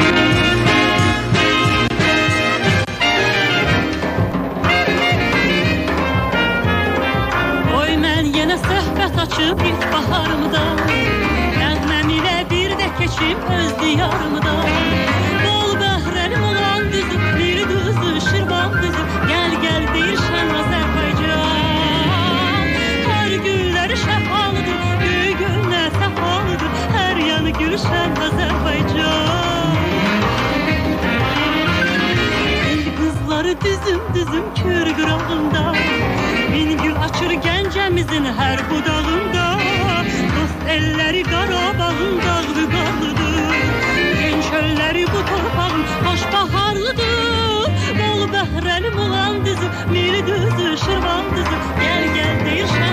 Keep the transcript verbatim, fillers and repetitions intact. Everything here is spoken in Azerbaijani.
Açıp ilk baharımda Nəğməm ilə bir də keçim öz diyarımda Bol bəhrəlim olan düzü bir düzü Şirvan düzü Gəl gəl deyir şən Azərbaycan Hər gülləri şəfalıdır Göy gönlə səfalıdır Hər yanı gülşən Azərbaycan El qızları düzüm düzüm kür qırağında Min gül açır gəncəmizin hər budağında Dost elləri Qarabağın dağlı qarlıdır Gen çölləri bu torpağın hoş baharlıdır Bol bəhrəlim olan düzü Miri düzü, Şirvan düzü Gəl gəl deyir